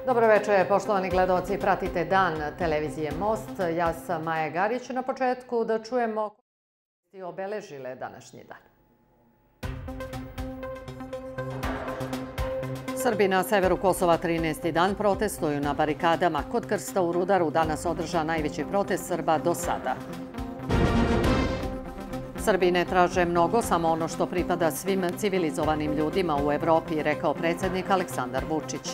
Dobro večer, poštovani gledaoci, pratite Dan televizije Most. Ja sam Maja Garić. Na početku da čujemo koje obeležile današnji dan. Srbi na severu Kosova 13. dan protestuju na barikadama. Kod Krsta u Rudaru danas održan najveći protest Srba do sada. Srbi ne traže mnogo, samo ono što pripada svim civilizovanim ljudima u Evropi, rekao predsjednik Aleksandar Vučić.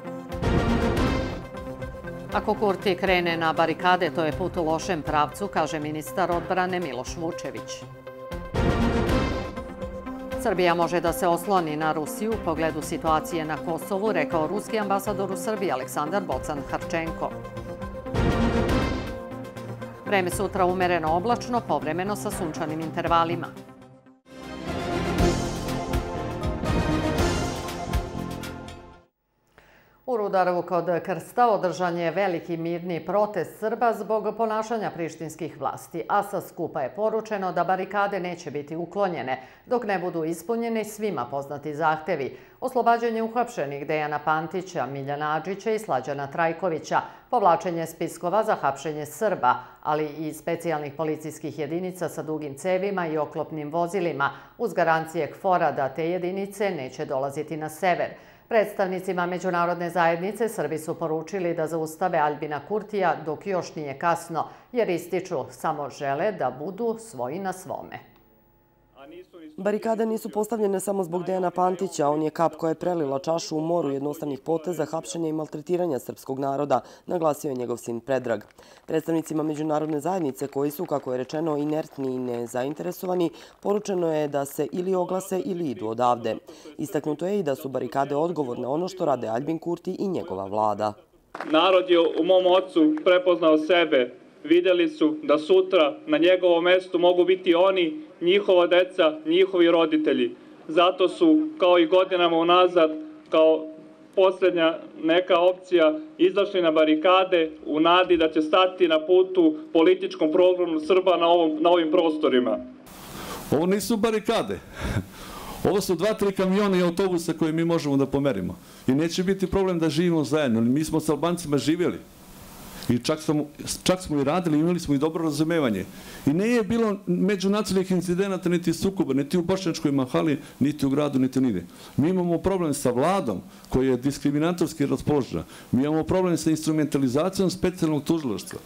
Ako Kurti krene na barikade, to je put u lošem pravcu, kaže ministar odbrane Miloš Vučević. Srbija može da se osloni na Rusiju u pogledu situacije na Kosovu, rekao ruski ambasador u Srbiji Aleksandar Bocan-Harčenko. Vreme sutra umereno oblačno, povremeno sa sunčanim intervalima. U Rudaru kod Krsta održan je veliki mirni protest Srba zbog ponašanja prištinskih vlasti, a sa skupa je poručeno da barikade neće biti uklonjene dok ne budu ispunjeni svima poznati zahtevi: oslobađanje uhapšenih Dejana Pantića, Miljana Adžića i Slađana Trajkovića, povlačenje spiskova za hapšenje Srba, ali i specijalnih policijskih jedinica sa dugim cevima i oklopnim vozilima, uz garancije KFOR-a da te jedinice neće dolaziti na sever. Predstavnicima međunarodne zajednice Srbi su poručili da zaustave Aljbina Kurtija dok još nije kasno, jer ističu samo žele da budu svoji na svome. Barikade nisu postavljene samo zbog Dejana Pantića, on je kap koja je prelila čašu u moru jednostavnih poteza, hapšenja i maltretiranja srpskog naroda, naglasio je njegov sin Predrag. Predstavnicima međunarodne zajednice, koji su, kako je rečeno, inertni i nezainteresovani, poručeno je da se ili oglase ili idu odavde. Istaknuto je i da su barikade odgovor na ono što rade Aljbin Kurti i njegova vlada. Narod je u mom ocu prepoznao sebe. Vidjeli su da sutra na njegovom mestu mogu biti oni, njihova deca, njihovi roditelji. Zato su, kao i godinama unazad, kao posljednja neka opcija, izašli na barikade u nadi da će stati na putu političkom programu Srba na ovim prostorima. Ovo nisu barikade. Ovo su 2-3 kamiona i autobusa koje mi možemo da pomerimo. I neće biti problem da živimo zajedno. Mi smo s Albancima živjeli. I čak smo i radili, imali smo i dobro razumevanje. I nije bilo međunacionalnih incidenata, niti sukoba, niti u Bošnjačkoj Mahali, niti u gradu, niti nigde. Mi imamo problem sa vladom koja je diskriminatorski raspoložena. Mi imamo problem sa instrumentalizacijom specijalnog tužilaštva.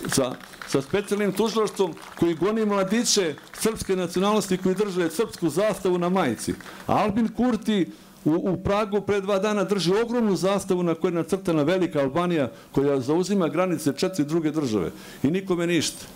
Sa specijalnim tužilaštvom koji goni mladiće srpske nacionalnosti koji drže srpsku zastavu na majici. Aljbin Kurti u Pragu pre 2 dana drži ogromnu zastavu na kojoj je nacrtana velika Albanija koja zauzima granice 4 druge države. I nikome ništa.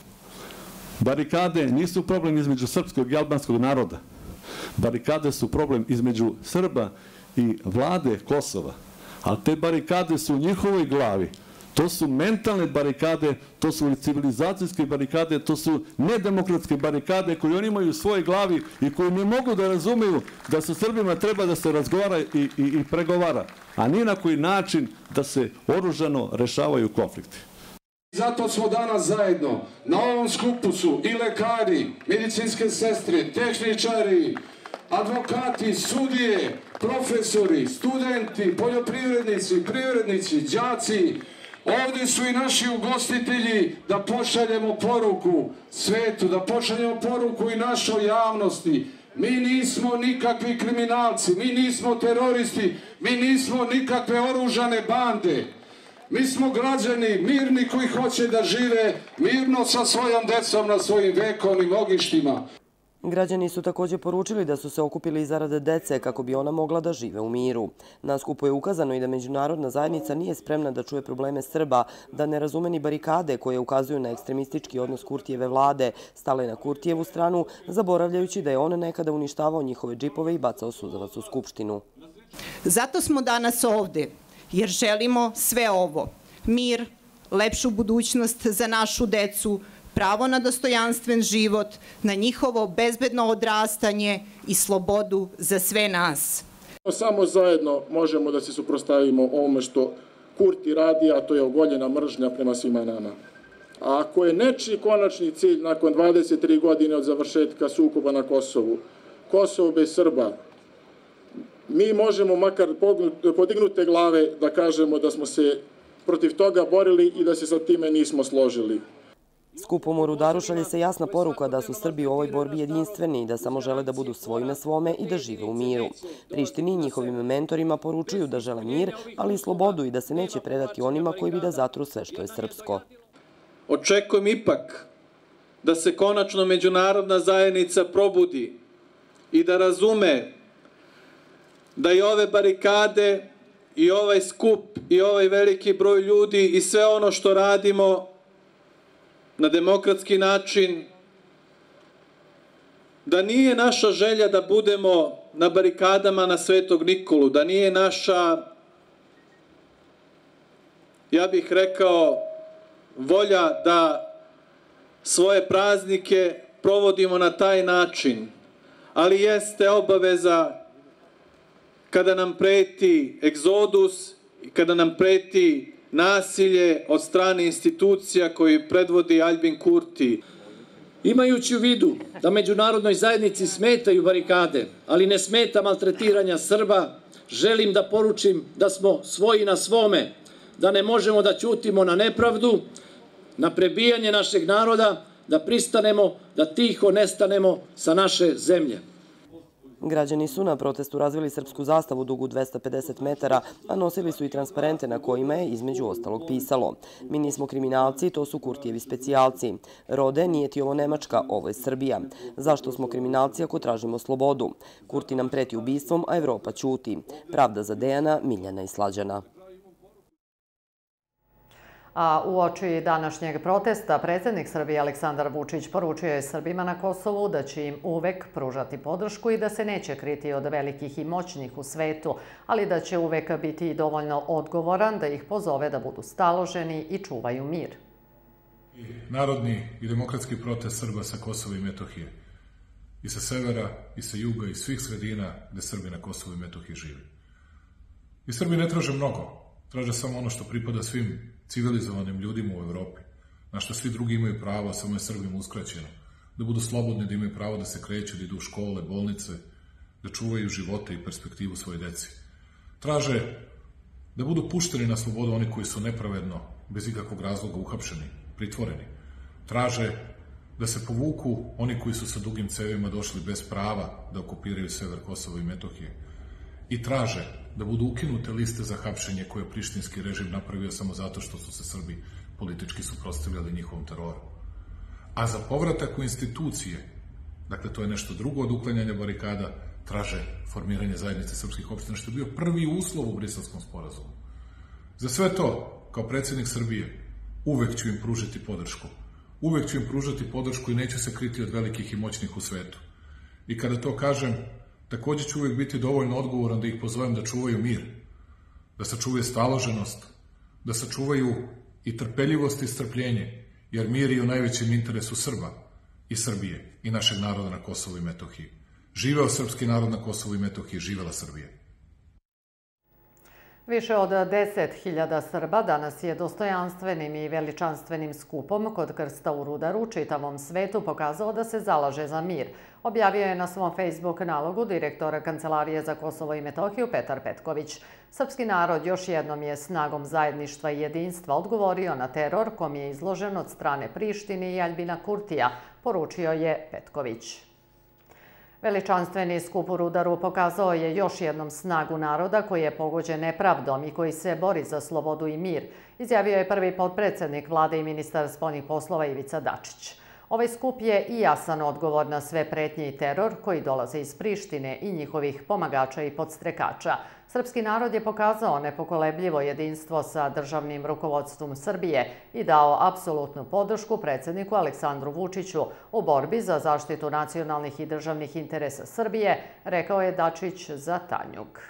Barikade nisu problem između srpskog i albanskog naroda. Barikade su problem između Srba i vlade Kosova. A te barikade su u njihovoj glavi. To su mentalne barikade, to su civilizacijske barikade, to su nedemokratske barikade koje oni imaju u svojoj glavi i koji ne mogu da razumeju da sa Srbima treba da se razgovara i pregovara, a ni na koji način da se oružano rešavaju konflikti. Zato smo danas zajedno. Na ovom skupu su i lekari, medicinske sestre, tehničari, advokati, sudije, profesori, studenti, poljoprivrednici, privrednici, đaci. Ovdje su i naši ugostitelji da pošaljemo poruku svetu, da pošaljemo poruku i našoj javnosti. Mi nismo nikakvi kriminalci, mi nismo teroristi, mi nismo nikakve oružane bande. Mi smo građani mirni koji hoće da žive mirno sa svojom decom na svojim vekovnim ognjištima. Građani su također poručili da su se okupili zarad dece kako bi ona mogla da žive u miru. Na skupu je ukazano i da međunarodna zajednica nije spremna da čuje probleme Srba, da ne razume ni barikade koje ukazuju na ekstremistički odnos Kurtijeve vlade, stale na Kurtijevu stranu, zaboravljajući da je on nekada uništavao njihove džipove i bacao suzavac u Skupštinu. Zato smo danas ovdje, jer želimo sve ovo. Mir, lepšu budućnost za našu decu, pravo na dostojanstven život, na njihovo bezbedno odrastanje i slobodu za sve nas. Samo zajedno možemo da se suprotstavimo ovome što Kurti radi, a to je ogoljena mržnja prema svima nama. A ako je nečiji konačni cilj nakon 23 godine od završetka sukoba na Kosovu, Kosovo bez Srba, mi možemo makar podignute glave da kažemo da smo se protiv toga borili i da se sa time nismo složili. Skupom u Rudaru šalje se jasna poruka da su Srbi u ovoj borbi jedinstveni i da samo žele da budu svoji na svome i da žive u miru. Prištini i njihovim mentorima poručuju da žele mir, ali i slobodu i da se neće predati onima koji bi da zatru sve što je srpsko. Očekujem ipak da se konačno međunarodna zajednica probudi i da razume da i ove barikade i ovaj skup i ovaj veliki broj ljudi i sve ono što radimo na demokratski način, da nije naša želja da budemo na barikadama na Svetog Nikolu, da nije naša, ja bih rekao, volja da svoje praznike provodimo na taj način, ali jeste obaveza kada nam preti egzodus i kada nam preti nasilje od strane institucija koji predvodi Aljbin Kurti. Imajući u vidu da međunarodnoj zajednici smetaju barikade, ali ne smeta maltretiranja Srba, želim da poručim da smo svoji na svome, da ne možemo da ćutimo na nepravdu, na prebijanje našeg naroda, da pristanemo, da tiho nestanemo sa naše zemlje. Građani su na protestu razvili srpsku zastavu dugu 250 metara, a nosili su i transparente na kojima je između ostalog pisalo: "Mi nismo kriminalci, to su Kurtijevi specijalci. Rode, nije ti ovo Nemačka, ovo je Srbija. Zašto smo kriminalci ako tražimo slobodu? Kurti nam preti ubistvom, a Evropa ćuti. Pravda za Dejana, Miljana i Slađana." A uoči današnjeg protesta, predsjednik Srbije Aleksandar Vučić poručio je Srbima na Kosovu da će im uvek pružati podršku i da se neće kriti od velikih i moćnih u svetu, ali da će uvek biti dovoljno odgovoran da ih pozove da budu staloženi i čuvaju mir. Narodni i demokratski protest Srba sa Kosova i Metohije, i sa severa, i sa juga, i svih sredina gde Srbi na Kosovu i Metohiji živi. I Srbi ne traže mnogo, traže samo ono što pripada svim civilizovanim ljudima u Evropi, na što svi drugi imaju pravo, samo je Srbima uskraćeno, da budu slobodni, da imaju pravo da se kreću, da idu u škole, bolnice, da čuvaju živote i perspektivu svoje deci. Traže da budu pušteni na slobodu oni koji su nepravedno, bez ikakvog razloga uhapšeni, pritvoreni. Traže da se povuku oni koji su sa dugim cevima došli bez prava da okupiraju sever Kosova i Metohije. I traže da budu ukinute liste za hapšenje koje je prištinski režim napravio samo zato što su se Srbi politički suprotstavljali njihovom teroru. A za povratak u institucije, dakle to je nešto drugo od uklanjanja barikada, traže formiranje zajednice srpskih opština, što je bio prvi uslov u Briselskom sporazumu. Za sve to, kao predsjednik Srbije, uvek ću im pružiti podršku. Uvek ću im pružati podršku i neću se kriti od velikih i moćnih u svetu. I kada to kažem, takođe ću uvek biti dovoljno odgovoran da ih pozovem da čuvaju mir, da sačuvaju staloženost, da sačuvaju i trpeljivost i strpljenje, jer mir je u najvećem interesu Srba i Srbije i našeg naroda na Kosovu i Metohiji. Živeo srpski narod na Kosovu i Metohiji, živela Srbija. Više od 10.000 Srba danas je dostojanstvenim i veličanstvenim skupom kod krsta u Rudaru u čitavom svetu pokazao da se zalaže za mir. Objavio je na svom Facebook nalogu direktor Kancelarije za Kosovo i Metohiju Petar Petković. Srpski narod još jednom je snagom zajedništva i jedinstva odgovorio na teror kom je izložen od strane Prištine i Aljbina Kurtija, poručio je Petković. Veličanstveni skup u Rudaru pokazao je još jednom snagu naroda koji je pogođen nepravdom i koji se bori za slobodu i mir, izjavio je prvi potpredsjednik vlade i ministar spoljnih poslova Ivica Dačić. Ovaj skup je i jasan odgovor na sve pretnje i teror koji dolaze iz Prištine i njihovih pomagača i podstrekača. Srpski narod je pokazao nepokolebljivo jedinstvo sa državnim rukovodstvom Srbije i dao apsolutnu podršku predsjedniku Aleksandru Vučiću u borbi za zaštitu nacionalnih i državnih interesa Srbije, rekao je Dačić za Tanjug.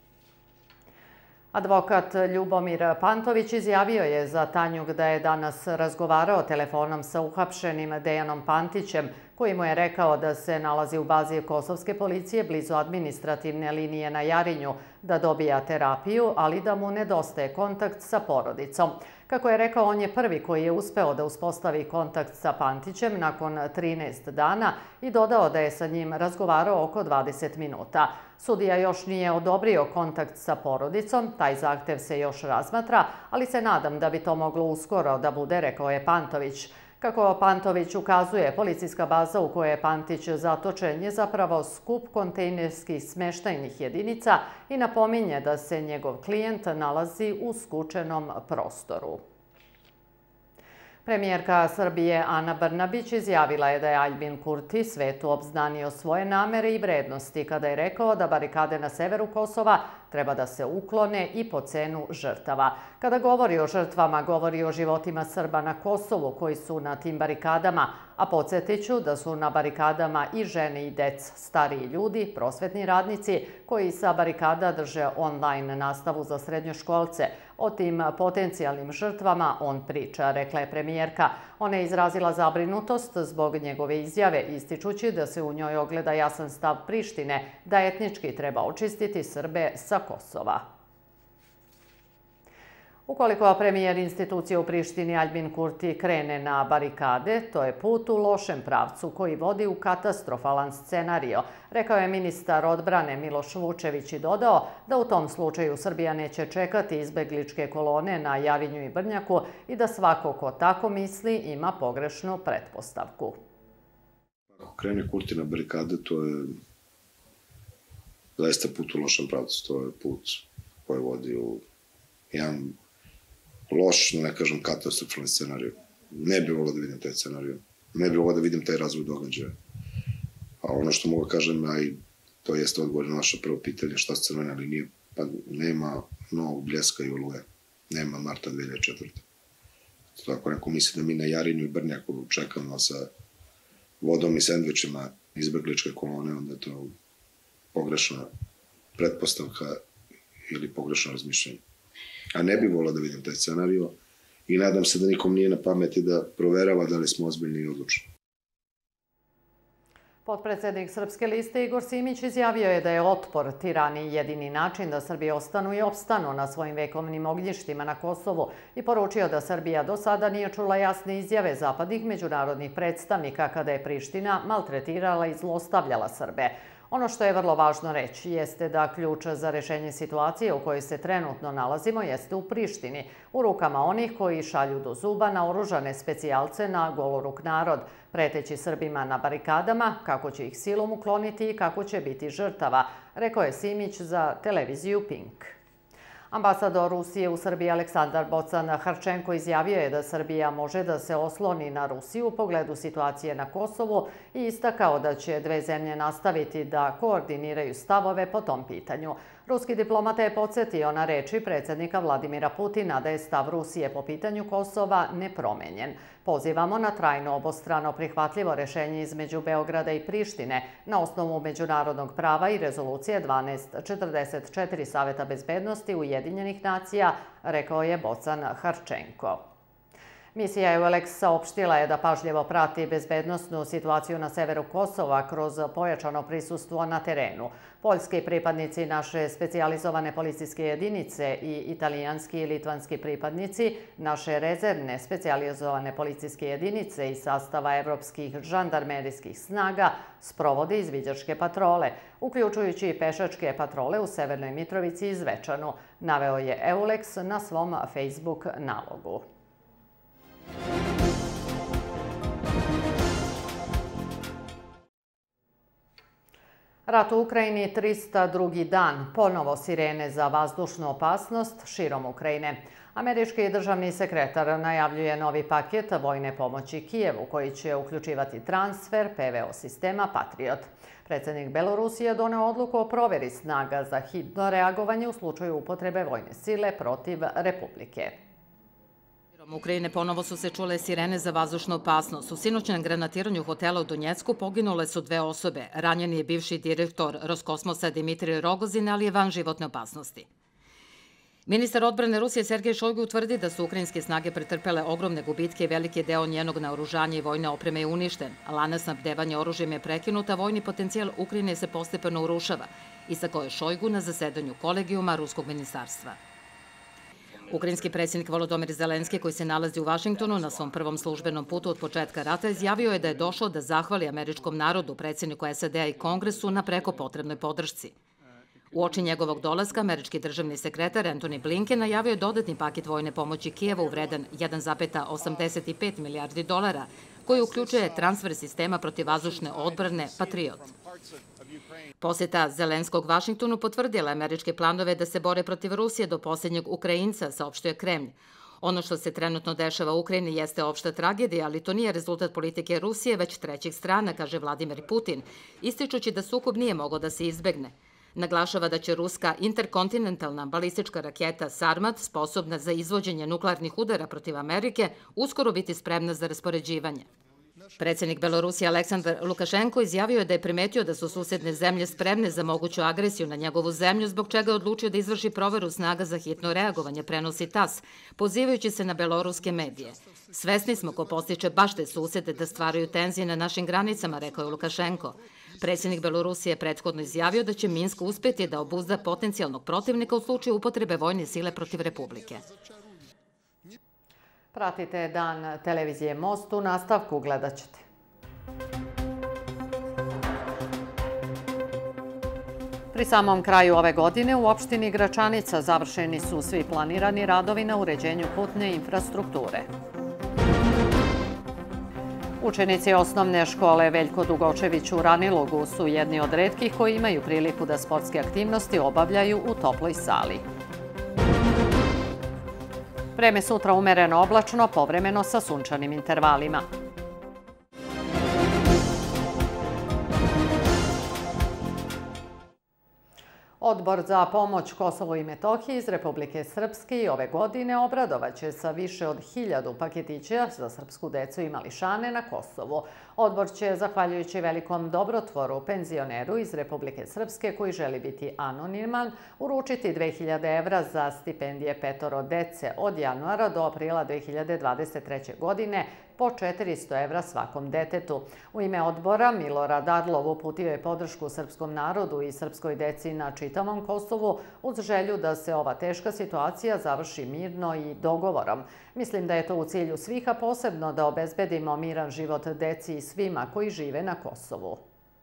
Advokat Ljubomir Pantović izjavio je za Tanjug da je danas razgovarao telefonom sa uhapšenim Dejanom Pantićem, koji mu je rekao da se nalazi u bazi kosovske policije blizu administrativne linije na Jarinju, da dobija terapiju, ali da mu nedostaje kontakt sa porodicom. Kako je rekao, on je prvi koji je uspeo da uspostavi kontakt sa Pantićem nakon 13 dana i dodao da je sa njim razgovarao oko 20 minuta. Sudija još nije odobrio kontakt sa porodicom, taj zahtev se još razmatra, ali se nadam da bi to moglo uskoro da bude, rekao je Pantović. Kako Pantović ukazuje, policijska baza u kojoj je Pantić zatočen je zapravo skup kontejnerskih smeštajnih jedinica i napominje da se njegov klijent nalazi u skučenom prostoru. Premijerka Srbije Ana Brnabić izjavila je da je Aljbin Kurti svetu obznanio svoje namere i vrednosti kada je rekao da barikade na severu Kosova treba da se uklone i po cenu žrtava. Kada govori o žrtvama, govori o životima Srba na Kosovu koji su na tim barikadama, a podsjetit ću da su na barikadama i žene i dec, stariji ljudi, prosvetni radnici koji sa barikada drže online nastavu za srednjoškolce. O tim potencijalnim žrtvama on priča, rekla je premijerka. Ona je izrazila zabrinutost zbog njegove izjave, ističući da se u njoj ogleda jasan stav Prištine da etnički treba očistiti Srbe sa Kosova. Ukoliko premijer institucije u Prištini Aljbin Kurti krene na barikade, to je put u lošem pravcu koji vodi u katastrofalan scenario, rekao je ministar odbrane Miloš Vučević i dodao da u tom slučaju Srbija neće čekati izbegličke kolone na Jarinju i Brnjaku i da svako ko tako misli ima pogrešnu pretpostavku. Ako krene Kurti na barikade, to je zaista put u lošem pravcu. To je put koji vodi u jedan loš, ne kažem katastrofalni scenarij. Ne bih volio da vidim taj scenarij. Ne bih volio da vidim taj razvoj događaja. A ono što mogu kažem, a i to jeste odgovor na naše prvo pitanje, šta se crvene linije, pa nema novog Bljeska i Oluje. Nema marta 2004. Ako neko misli da mi na Jarinju i Brnjaku čekamo sa vodom i sendvičima izbegličke kolone, onda je to pogrešna pretpostavka ili pogrešno razmišljanje. A ne bih volao da vidim taj scenario i nadam se da nikom nije na pameti da proverava da li smo ozbiljni i odlučni. Potpredsednik Srpske liste Igor Simić izjavio je da je otpor tirani jedini način da Srbi ostanu i opstanu na svojim vekovnim ognjištima na Kosovu i poručio da Srbija do sada nije čula jasne izjave zapadnih međunarodnih predstavnika kada je Priština maltretirala i zlostavljala Srbe. Ono što je vrlo važno reći jeste da ključ za rešenje situacije u kojoj se trenutno nalazimo jeste u Prištini, u rukama onih koji šalju do zuba naoružane specijalce na goloruk narod, preteći Srbima na barikadama, kako će ih silom ukloniti i kako će biti žrtava, rekao je Simić za televiziju Pink. Ambasador Rusije u Srbiji Aleksandar Bocan-Harčenko izjavio je da Srbija može da se osloni na Rusiju u pogledu situacije na Kosovu i istakao da će dve zemlje nastaviti da koordiniraju stavove po tom pitanju. Ruski diplomata je podsjetio na reči predsjednika Vladimira Putina da je stav Rusije po pitanju Kosova nepromenjen. Pozivamo na trajno obostrano prihvatljivo rešenje između Beograda i Prištine na osnovu međunarodnog prava i rezolucije 1244 Saveta bezbednosti Ujedinjenih nacija, rekao je Bocan-Harčenko. Misija EULEX saopštila je da pažljivo prati bezbednosnu situaciju na severu Kosova kroz pojačano prisustvo na terenu. Poljski pripadnici naše specijalizovane policijske jedinice i italijanski i litvanski pripadnici naše rezervne specijalizovane policijske jedinice iz sastava evropskih žandarmerijskih snaga sprovode izviđačke patrole, uključujući i pešačke patrole u Severnoj Mitrovici i Zvečanu, naveo je EULEX na svom Facebook nalogu. Rat u Ukrajini 302. dan, ponovo sirene za vazdušnu opasnost širom Ukrajine. Američki državni sekretar najavljuje novi paket vojne pomoći Kijevu koji će uključivati transfer PVO sistema Patriot. Predsjednik Belorusije doneo odluku o proveri snaga za hitno reagovanje u slučaju upotrebe vojne sile protiv Republike. Ukrajine ponovo su se čule sirene za vazdušnu opasnost. U sinoćnom granatiranju hotela u Donjecku poginule su 2 osobe. Ranjen je bivši direktor Roskosmosa Dimitrij Rogozin, ali je van životne opasnosti. Ministar odbrane Rusije Sergej Šojgu tvrdi da su ukrajinske snage pretrpele ogromne gubitke i veliki deo njenog naoružanja i vojne opreme je uništen. Lanac snabdevanja oružjem je prekinut, a vojni potencijal Ukrajine se postepeno urušava, istakao je Šojgu na zasedanju kolegijuma Ruskog ministarstva. Ukrajinski predsjednik Volodymyr Zelenski, koji se nalazi u Vašingtonu na svom prvom službenom putu od početka rata, izjavio je da je došao da zahvali američkom narodu, predsjedniku SAD-a i Kongresu na preko potrebnoj podršci. Uoči njegovog dolaska, američki državni sekretar Antony Blinken najavio je dodatni paket vojne pomoći Kijevu vredan 1,85 milijardi dolara, koji uključuje transfer sistema protivvazdušne odbrane Patriot. Posjeta Zelenskog Vašingtonu potvrdila američke planove da se bore protiv Rusije do posljednjeg Ukrajinca, saopštio Kremlj. Ono što se trenutno dešava u Ukrajini jeste opšta tragedija, ali to nije rezultat politike Rusije, već trećih strana, kaže Vladimir Putin, ističući da sukob nije mogao da se izbegne. Naglašava da će ruska interkontinentalna balistička raketa Sarmat, sposobna za izvođenje nuklearnih udara protiv Amerike, uskoro biti spremna za raspoređivanje. Predsjednik Belorusije Aleksandar Lukašenko izjavio je da je primetio da su susedne zemlje spremne za moguću agresiju na njegovu zemlju, zbog čega je odlučio da izvrši proveru snaga za hitno reagovanje, prenosi TAS, pozivajući se na beloruske medije. Svesni smo ko postiče baš te susede da stvaraju tenzije na našim granicama, rekao je Lukašenko. Predsjednik Belorusije je prethodno izjavio da će Minsk uspjeti da obuzda potencijalnog protivnika u slučaju upotrebe vojne sile protiv Republike. Pratite Dan televizije Most, u nastavku gledat ćete. Pri samom kraju ove godine u opštini Gračanica završeni su svi planirani radovi na uređenju putne infrastrukture. Učenici osnovne škole Veljko Dugočević u Ranilugu su jedni od retkih koji imaju priliku da sportske aktivnosti obavljaju u toploj sali. Vreme sutra umereno oblačno, povremeno sa sunčanim intervalima. Odbor za pomoć Kosovu i Metohiji iz Republike Srpske i ove godine obradovaće sa više od 1000 paketića za srpsku decu i mališane na Kosovu. Odbor će, zahvaljujući velikom dobrotvoru penzioneru iz Republike Srpske koji želi biti anoniman, uručiti 2000 evra za stipendije 5 dece od januara do aprila 2023. godine, po 400 evra svakom detetu. U ime odbora Milorad Arlov uputio je podršku srpskom narodu i srpskoj deci na čitavom Kosovu uz želju da se ova teška situacija završi mirno i dogovorom. Mislim da je to u cilju svih, a posebno da obezbedimo miran život deci i svima koji žive na Kosovu.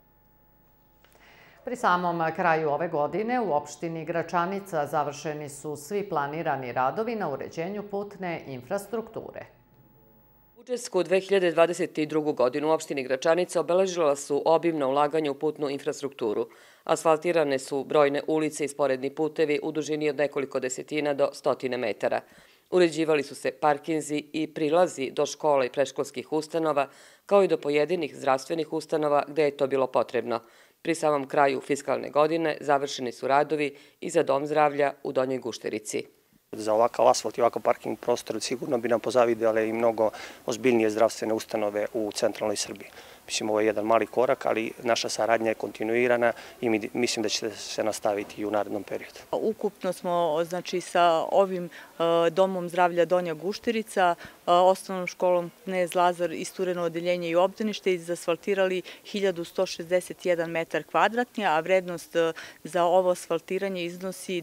Pri samom kraju ove godine u opštini Gračanica završeni su svi planirani radovi na uređenju putne infrastrukture. Budžetsku 2022. godinu u opštini Gračanica obeležila su obimna ulaganja u putnu infrastrukturu. Asfaltirane su brojne ulice i sporedni putevi u dužini od nekoliko desetina do 100 metara. Uređivali su se parkinzi i prilazi do škola i predškolskih ustanova, kao i do pojedinih zdravstvenih ustanova gde je to bilo potrebno. Pri samom kraju fiskalne godine završeni su radovi i za Dom zdravlja u Donjoj Gušterici. Za ovakav asfalt i ovakav parking prostor sigurno bi nam pozavidele i mnogo ozbiljnije zdravstvene ustanove u centralnoj Srbiji. Mislim, ovo je jedan mali korak, ali naša saradnja je kontinuirana i mislim da će se nastaviti i u narednom periodu. Ukupno smo sa ovim Domom zdravlja Donja Gušterica, osnovnom školom Knez Lazar, istureno odeljenje i obdanište, izasfaltirali 1161 metar kvadratni, a vrednost za ovo asfaltiranje iznosi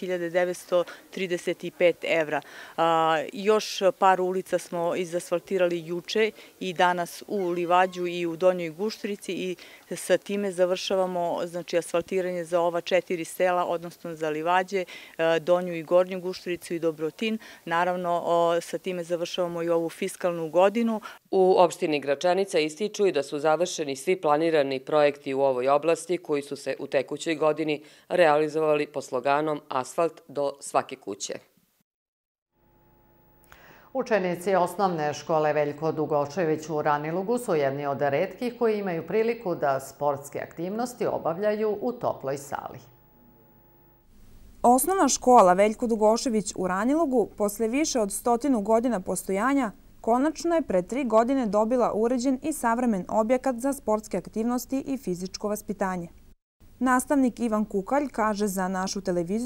10.935 evra. Još par ulica smo izasfaltirali juče i danas u Livađu i u Donjoj Gušterici i sa time završavamo asfaltiranje za ova 4 sela, odnosno za Livađe, Donju i Gornju Guštericu i Dobrotin. Naravno, sa time završavamo i ovu fiskalnu godinu. U opštini Gračanica ističu i da su završeni svi planirani projekti u ovoj oblasti koji su se u tekućoj godini realizovali po sloganom Asfalt do svake kuće. Učenici osnovne škole Veljko Dugočević u Ranilugu su jedni od retkih koji imaju priliku da sportske aktivnosti obavljaju u toploj sali. Osnovna škola Veljko Dugošević u Ranilugu posle više od 100 godina postojanja konačno je pre 3 godine dobila uređen i savremen objekat za sportske aktivnosti i fizičko vaspitanje. Nastavnik Ivan Kukalj kaže za našu televiziju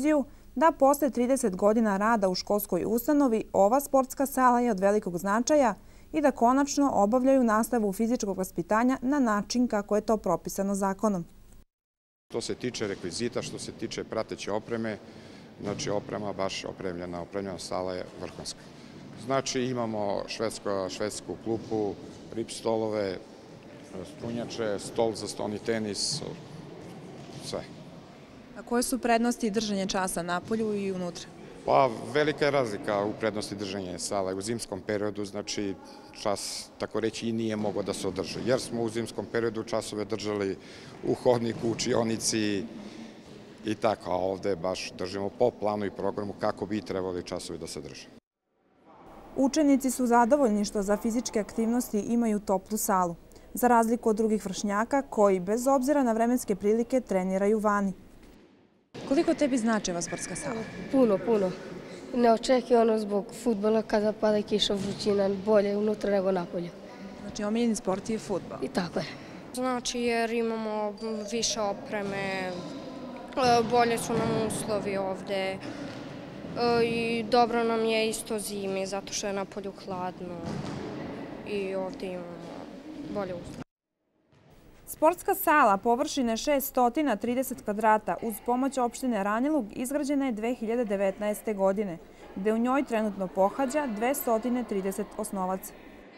da posle 30 godina rada u školskoj ustanovi ova sportska sala je od velikog značaja i da konačno obavljaju nastavu fizičkog vaspitanja na način kako je to propisano zakonom. Što se tiče rekvizita, što se tiče prateće opreme, znači oprema baš opremljena sala je vrhunska. Znači imamo švedsku klupu, rip stolove, strunjače, stol za stoni tenis, sve. A koje su prednosti držanja časa napolju i unutra? Pa velika je razlika u prednosti držanja sala. U zimskom periodu, znači čas, tako reći, i nije mogao da se održi. Jer smo u zimskom periodu časove držali u hodniku, u učionici i tako. A ovde baš držimo po planu i programu kako bi trebali časovi da se drže. Učenici su zadovoljni što za fizičke aktivnosti imaju toplu salu, za razliku od drugih vršnjaka koji, bez obzira na vremenske prilike, treniraju vani. Koliko tebi znači ova sportska sala? Puno. Neočekivano zbog fudbala kada pada kiša, vrućina, bolje unutra nego napolje. Znači omiljeni sport je fudbal? I tako je. Znači jer imamo više opreme, bolje su nam uslovi ovde i dobro nam je isto zimi zato što je napolju hladno i ovde imamo bolje uslove. Sportska sala površine 630 kvadrata uz pomoć opštine Ranilug izgrađena je 2019. godine, gde u njoj trenutno pohađa 230 osnovaca.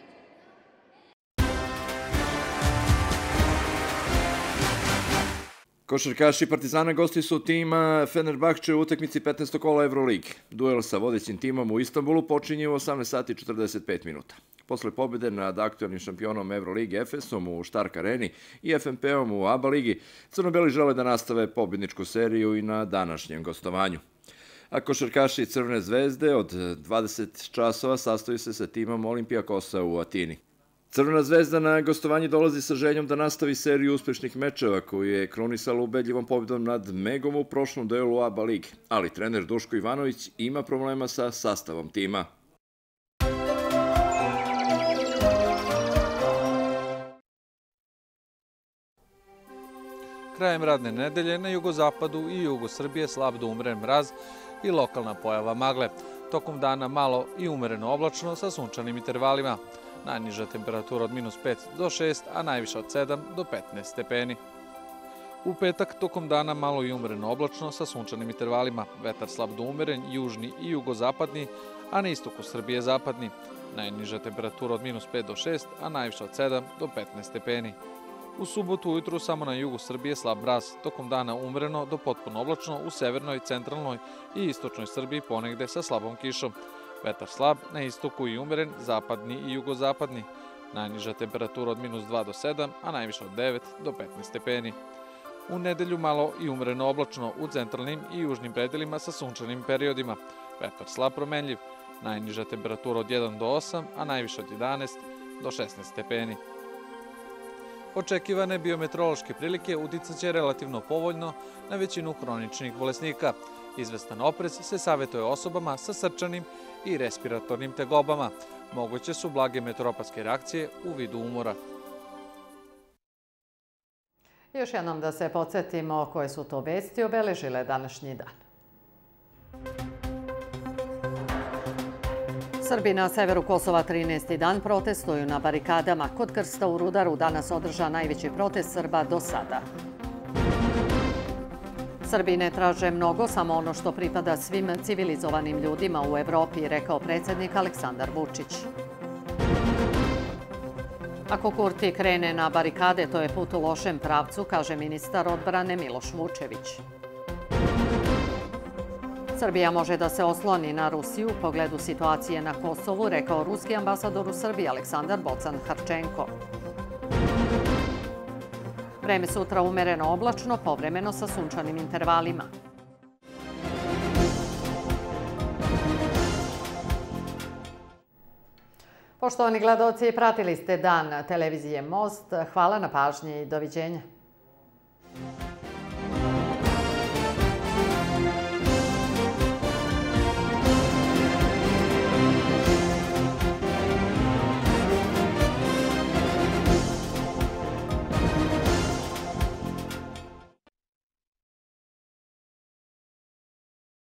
Košarkaši Partizana gosti su tima Fenerbahče u utakmici 15. kola Euroligi. Duel sa vodećim timom u Istanbulu počinje u 18 sati 45 minuta. Posle pobjede nad aktualnim šampionom Euroligi Efesom u Stark Areni i FNP-om u ABA ligi, crno-beli žele da nastave pobjedničku seriju i na današnjem gostovanju. A košarkaši Crvene zvezde od 20 časova sastoji se sa timom Olimpijakosa u Atini. Crvena zvezda na gostovanje dolazi sa željom da nastavi seriju uspešnih mečeva koju je krunisala ubedljivom pobjedom nad Megom u prošlom duelu ABA ligi, ali trener Duško Ivanović ima problema sa sastavom tima. Krajem radne nedelje na jugozapadu i jugu Srbije slab do umeren mraz i lokalna pojava magle. Tokom dana malo i umereno oblačno sa sunčanim intervalima. Najniža temperatura od -5 do 6, a najviša od 7 do 15 stepeni. U petak tokom dana malo i umereno oblačno sa sunčanim intervalima. Vetar slab do umeren, južni i jugozapadni, a na istoku Srbije zapadni. Najniža temperatura od -5 do 6, a najviša od 7 do 15 stepeni. U subotu ujutru samo na jugu Srbije slab mraz, tokom dana umereno do potpuno oblačno u severnoj, centralnoj i istočnoj Srbiji ponegde sa slabom kišom. Vetar slab, na istoku i umeren, zapadni i jugozapadni. Najniža temperatura od -2 do 7, a najviša od 9 do 15 stepeni. U nedelju malo i umereno oblačno u centralnim i južnim predelima sa sunčanim periodima. Vetar slab promenljiv, najniža temperatura od 1 do 8, a najviša od 11 do 16 stepeni. Očekivane biometeorološke prilike uticat će relativno povoljno na većinu hroničnih bolesnika. Izvestan oprez se savjetuje osobama sa srčanim i respiratornim tegobama. Moguće su blage meteoropatske reakcije u vidu umora. Još jednom da se podsjetimo koje su to vesti obeležile današnji dan. Srbi na severu Kosova 13. dan protestuju na barikadama. Kod Krsta u Rudaru danas održan najveći protest Srba do sada. Srbi ne traže mnogo, samo ono što pripada svim civilizovanim ljudima u Evropi, rekao predsjednik Aleksandar Vučić. Ako Kurti krene na barikade, to je put u lošem pravcu, kaže ministar odbrane Miloš Vučević. Srbija može da se osloni na Rusiju u pogledu situacije na Kosovu, rekao ruski ambasador u Srbiji Aleksandar Bocan-Harčenko. Vreme sutra umereno oblačno, povremeno sa sunčanim intervalima. Poštovani gledaoci, pratili ste dan televizije Most. Hvala na pažnji i doviđenja.